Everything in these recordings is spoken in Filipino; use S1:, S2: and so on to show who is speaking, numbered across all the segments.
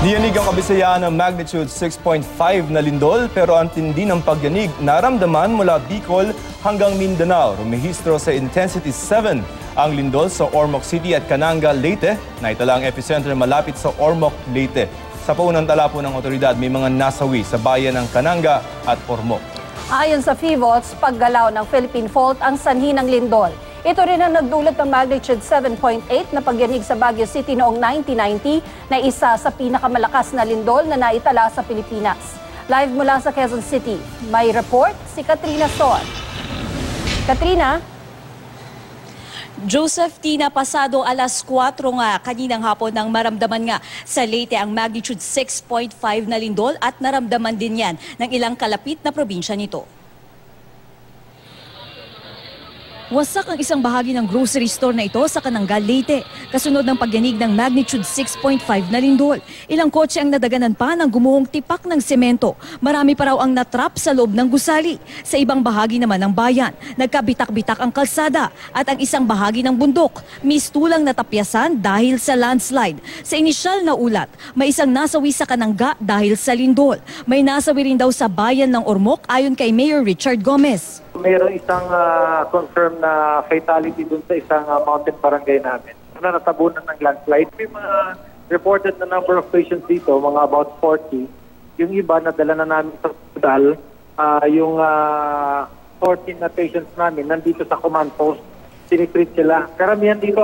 S1: Niyanig ang Kabisayaan ng magnitude 6.5 na lindol pero ang tindi ng pagyanig naramdaman mula Bicol hanggang Mindanao. Rumehistro sa intensity 7 ang lindol sa Ormoc City at Cananga, Leyte. Naitala ang epicenter malapit sa Ormoc, Leyte. Sa paunang tala po ng otoridad, may mga nasawi sa bayan ng Cananga at Ormoc.
S2: Ayon sa FIVOLS, paggalaw ng Philippine Fault ang sanhi ng lindol. Ito rin ang nagdulot ng magnitude 7.8 na pagyanig sa Baguio City noong 1990 na isa sa pinakamalakas na lindol na naitala sa Pilipinas. Live mula sa Quezon City, may report si Katrina Son. Katrina?
S3: Joseph, Tina, pasado alas 4 nga kaninang hapon nang maramdaman nga sa Leyte ang magnitude 6.5 na lindol at naramdaman din yan ng ilang kalapit na probinsya nito. Wasak ang isang bahagi ng grocery store na ito sa Cananga, Leyte, kasunod ng pagyanig ng magnitude 6.5 na lindol. Ilang kotse ang nadaganan pa ng gumuhong tipak ng semento. Marami pa raw ang natrap sa loob ng gusali. Sa ibang bahagi naman ng bayan, nagkabitak-bitak ang kalsada at ang isang bahagi ng bundok, mistulang natapyasan dahil sa landslide. Sa inisyal na ulat, may isang nasawi sa Cananga dahil sa lindol. May nasawi rin daw sa bayan ng Ormoc ayon kay Mayor Richard Gomez.
S4: Mayroong isang confirmed na fatality dun sa isang mountain barangay namin na natabunan ng landslide. May mga reported na number of patients dito, mga about 40. Yung iba, nadala na namin sa hospital. Yung 14 na patients namin, nandito sa command post, sinitreat sila. Karamihan dito,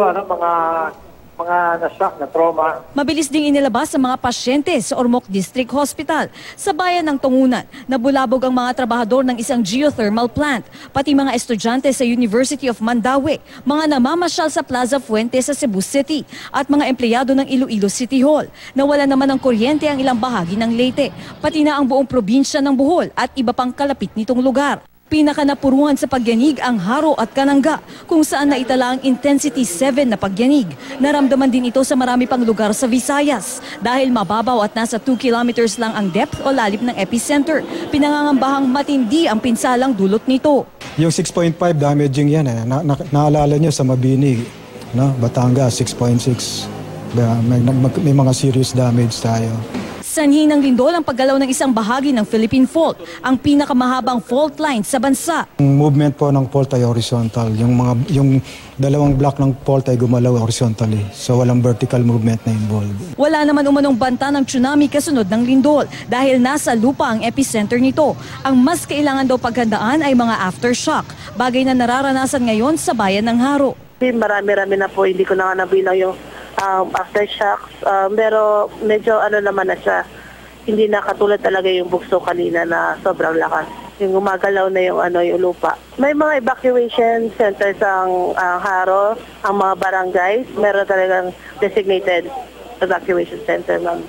S4: mga na-shock, na trauma.
S3: Mabilis ding inilabas ang mga pasyente sa Ormoc District Hospital. Sa bayan ng Tungunan, nabulabog ang mga trabahador ng isang geothermal plant, pati mga estudyante sa University of Mandaue, mga namamasyal sa Plaza Fuente sa Cebu City, at mga empleyado ng Iloilo City Hall. Nawala naman ng kuryente ang ilang bahagi ng Leyte, pati na ang buong probinsya ng Bohol at iba pang kalapit nitong lugar. Pinakanapuruhan sa pagyanig ang Haro at Cananga, kung saan naitala ang intensity 7 na pagyanig. Naramdaman din ito sa marami pang lugar sa Visayas. Dahil mababaw at nasa 2 kilometers lang ang depth o lalim ng epicenter, pinangangambahang matindi ang pinsalang dulot nito.
S5: Yung 6.5 damaging yan, naalala nyo sa Mabini, no? Batangas 6.6. May mga serious damage tayo.
S3: Sanhi ng lindol ang paggalaw ng isang bahagi ng Philippine Fault, ang pinakamahabang fault line sa bansa.
S5: Ang movement po ng fault ay horizontal. Yung dalawang block ng fault ay gumalaw horizontally. So walang vertical movement na involved.
S3: Wala naman umanong banta ng tsunami kasunod ng lindol dahil nasa lupa ang epicenter nito. Ang mas kailangan daw paghandaan ay mga aftershock, bagay na nararanasan ngayon sa bayan ng Haro.
S6: Marami-rami na po, hindi ko na nabilang yung aftershocks, pero medyo naman na siya, hindi na katulad talaga yung bugso kanina na sobrang lakas. Yung gumagalaw na yung lupa. May mga evacuation centers ang Haro, ang mga barangays, meron talagang designated evacuation center, ma'am.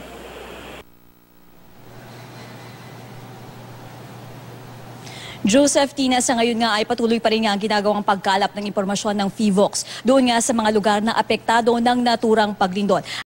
S3: Joseph, Tina, sa ngayon nga ay patuloy pa rin nga ang ginagawang pagkalap ng impormasyon ng FIVOLS doon nga sa mga lugar na apektado ng naturang paglindol.